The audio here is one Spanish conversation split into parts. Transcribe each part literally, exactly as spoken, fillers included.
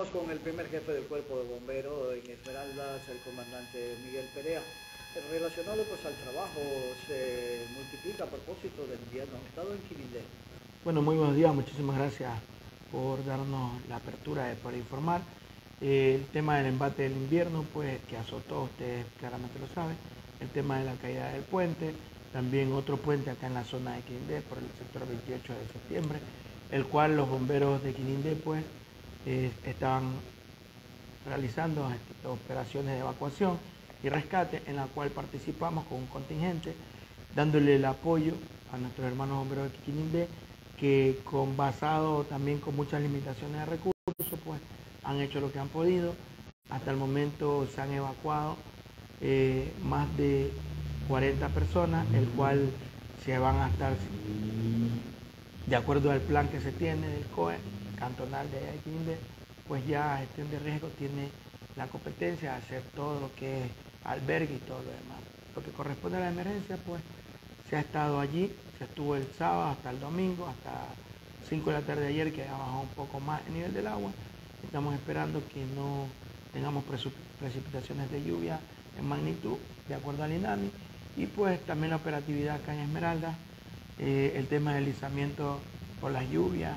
estamos con el primer jefe del cuerpo de bomberos en Esmeraldas, el comandante Miguel Perea. Relacionado pues al trabajo, se multiplica a propósito del invierno. ¿Han estado en Quirindé? Bueno, muy buenos días, muchísimas gracias por darnos la apertura de, para informar. Eh, el tema del embate del invierno, pues que azotó, ustedes claramente lo saben. El tema de la caída del puente, también otro puente acá en la zona de Quirindé, por el sector veintiocho de septiembre, el cual los bomberos de Quirindé pues eh, estaban realizando operaciones de evacuación y rescate, en la cual participamos con un contingente, dándole el apoyo a nuestros hermanos bomberos de Quirindé, que con basado también con muchas limitaciones de recursos, pues han hecho lo que han podido. Hasta el momento se han evacuado eh, más de cuarenta personas, el cual se van a estar, de acuerdo al plan que se tiene del C O E cantonal de Quirindé, pues ya gestión de riesgo tiene la competencia de hacer todo lo que es albergue y todo lo demás. Lo que corresponde a la emergencia, pues se ha estado allí, se estuvo el sábado hasta el domingo, hasta cinco de la tarde de ayer, que ha bajado un poco más el nivel del agua. Estamos esperando que no tengamos precipitaciones de lluvia en magnitud, de acuerdo al INAMI, y pues también la operatividad acá en Esmeralda, eh, el tema del deslizamiento por las lluvias,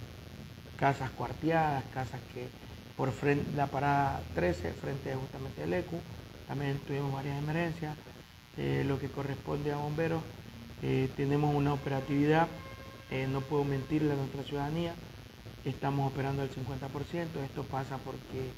casas cuarteadas, casas que por frente, la parada trece, frente justamente al E C U, también tuvimos varias emergencias. Eh, lo que corresponde a bomberos, eh, tenemos una operatividad, eh, no puedo mentirle a nuestra ciudadanía, estamos operando al cincuenta por ciento, esto pasa porque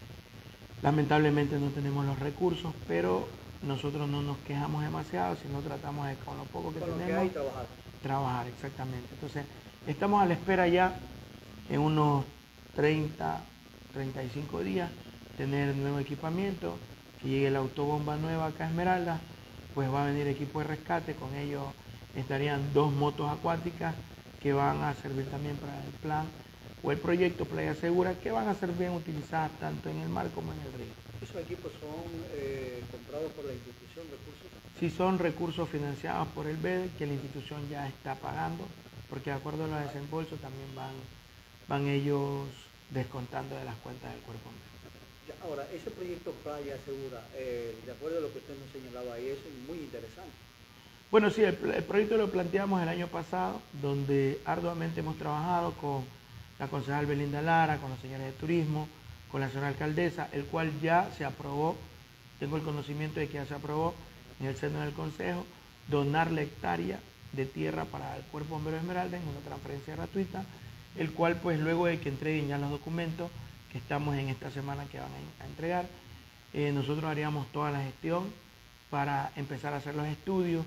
lamentablemente no tenemos los recursos, pero nosotros no nos quejamos demasiado, sino tratamos de con lo poco que con tenemos, lo que hay, trabajar. Trabajar, exactamente. Entonces, estamos a la espera ya en unos treinta, treinta y cinco días, tener nuevo equipamiento, que llegue la autobomba nueva acá a Esmeralda, pues va a venir equipo de rescate, con ellos estarían dos motos acuáticas que van a servir también para el plan o el proyecto Playa Segura, que van a ser bien utilizadas tanto en el mar como en el río. ¿Esos equipos son eh, comprados por la institución, recursos? Sí, son recursos financiados por el B E D, que la institución ya está pagando, porque de acuerdo a los desembolsos también van, van ellos descontando de las cuentas del cuerpo. Ahora, ese proyecto Playa Segura, eh, de acuerdo a lo que usted nos señalaba ahí, es muy interesante. Bueno, sí, el, el proyecto lo planteamos el año pasado, donde arduamente hemos trabajado con la concejal Belinda Lara, con los señores de turismo, con la señora alcaldesa, el cual ya se aprobó, tengo el conocimiento de que ya se aprobó en el seno del consejo, donar la hectárea de tierra para el Cuerpo Bombero Esmeralda en una transferencia gratuita, el cual pues luego de que entreguen ya los documentos que estamos en esta semana que van a entregar, eh, nosotros haríamos toda la gestión para empezar a hacer los estudios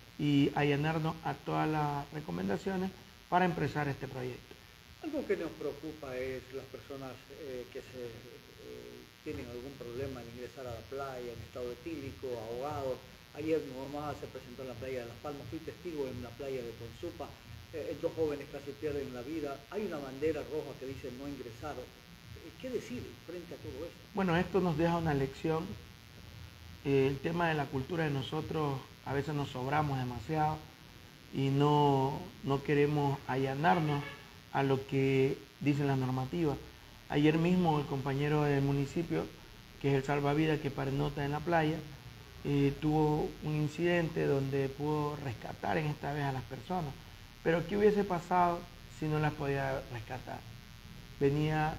y allanarnos a todas las recomendaciones para empezar este proyecto. Algo que nos preocupa es las personas eh, que se, eh, tienen algún problema al ingresar a la playa, en estado etílico, ahogados. Ayer mi mamá se presentó en la playa de Las Palmas, fui testigo en la playa de Consupa, eh, dos jóvenes casi pierden la vida. Hay una bandera roja que dice no ingresaron. ¿Qué decir frente a todo eso? Bueno, esto nos deja una lección. Eh, el tema de la cultura de nosotros, a veces nos sobramos demasiado y no, no queremos allanarnos a lo que dicen las normativas. Ayer mismo el compañero del municipio, que es el salvavidas que pernocta en la playa, eh, tuvo un incidente donde pudo rescatar en esta vez a las personas. Pero ¿qué hubiese pasado si no las podía rescatar? Venía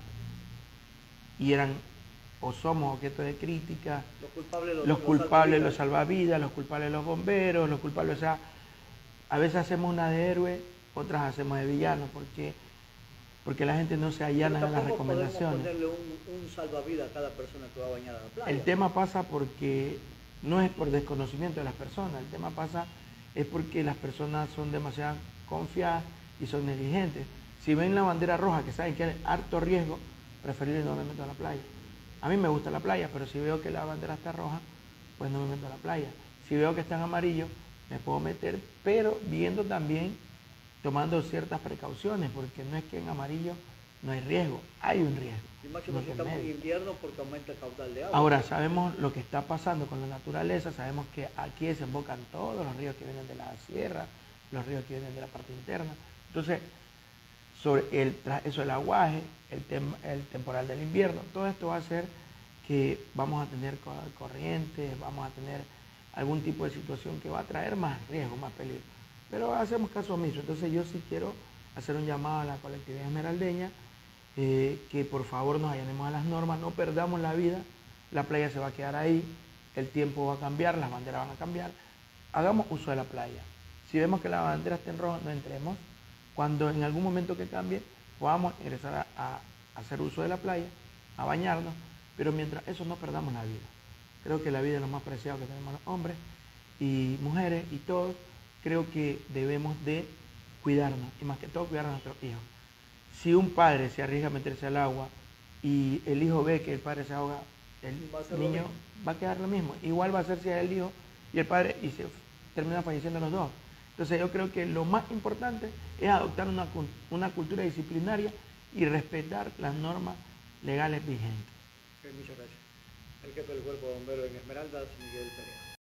y eran o somos objeto de crítica, los culpables, los, los, los culpables, salvavidas. los salvavidas, los culpables los bomberos, los culpables, o sea, a veces hacemos una de héroe, otras hacemos de villano, porque, porque la gente no se allana a las recomendaciones. Ponerle un, un salvavidas a cada persona que va a bañar a la playa. El tema pasa porque no es por desconocimiento de las personas, el tema pasa es porque las personas son demasiado confiadas y son negligentes. Si ven la bandera roja, que saben que hay harto riesgo, preferible no me meto a la playa. A mí me gusta la playa, pero si veo que la bandera está roja, pues no me meto a la playa. Si veo que está en amarillo, me puedo meter, pero viendo también, tomando ciertas precauciones, porque no es que en amarillo no hay riesgo, hay un riesgo. Y máximo si estamos en invierno porque aumenta el caudal de agua. Ahora, sabemos lo que está pasando con la naturaleza, sabemos que aquí desembocan todos los ríos que vienen de la sierra, los ríos que vienen de la parte interna. Entonces, sobre el, eso del aguaje, el, tem, el temporal del invierno. Todo esto va a hacer que vamos a tener corrientes, vamos a tener algún tipo de situación que va a traer más riesgo, más peligro. Pero hacemos caso omiso. Entonces yo sí quiero hacer un llamado a la colectividad esmeraldeña, eh, que por favor nos allanemos a las normas, no perdamos la vida, la playa se va a quedar ahí, el tiempo va a cambiar, las banderas van a cambiar. Hagamos uso de la playa. Si vemos que la bandera está en rojo, no entremos. Cuando en algún momento que cambie, podamos ingresar a, a hacer uso de la playa, a bañarnos, pero mientras eso no perdamos la vida. Creo que la vida es lo más preciado que tenemos los hombres y mujeres y todos. Creo que debemos de cuidarnos y más que todo cuidar a nuestros hijos. Si un padre se arriesga a meterse al agua y el hijo ve que el padre se ahoga, el niño va a quedar lo mismo. Igual va a ser si es el hijo y el padre y se terminan falleciendo los dos. Entonces yo creo que lo más importante es adoptar una, una cultura disciplinaria y respetar las normas legales vigentes. Okay, muchas gracias. El jefe del Cuerpo de Bomberos en Esmeraldas, Miguel Perea.